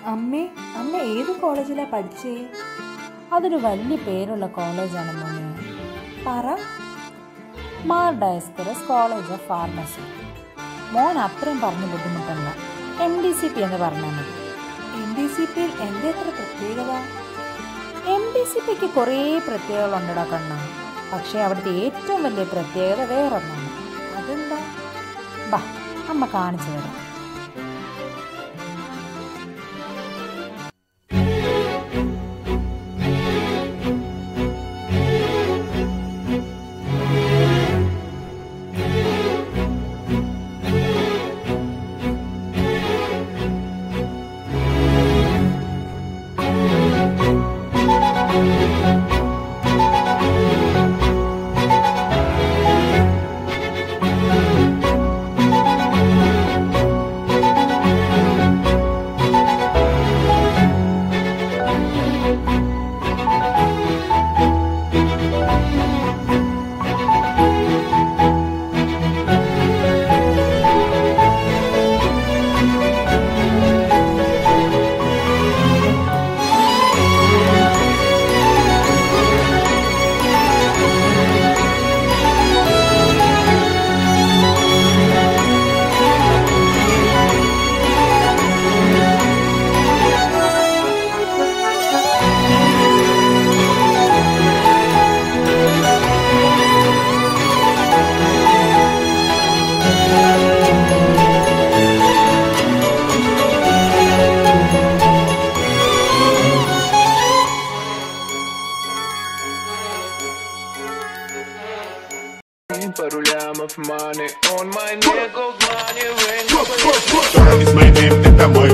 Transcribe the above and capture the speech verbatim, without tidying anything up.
അമ്മേ, അമ്മ ഏത് കോളേജിലാണ് പഠിച്ചേ? അതൊരു വലിയ പേരുള്ള കോളേജാണ് മോനെ. പറ. Mar Dioscorus college of pharmacy. മോൻ അത്രയും പറഞ്ഞ് ബുദ്ധിമുട്ടല്ല, എം ഡി സി പി എന്ന് പറഞ്ഞാൽ മതി. എം ഡി സി പിയിൽ എൻ്റെ എത്ര പ്രത്യേകത? എം ഡി സി പിക്ക് കുറേ പ്രത്യേകതകളുണ്ടടാ കണ്ണ. പക്ഷേ അവിടുത്തെ ഏറ്റവും വലിയ പ്രത്യേകത വേറൊന്നാണ്. അതെന്താ? ബാ, അമ്മ കാണിച്ചു തരാം. Парулям of money on my neck, money ring. It's my name, это мой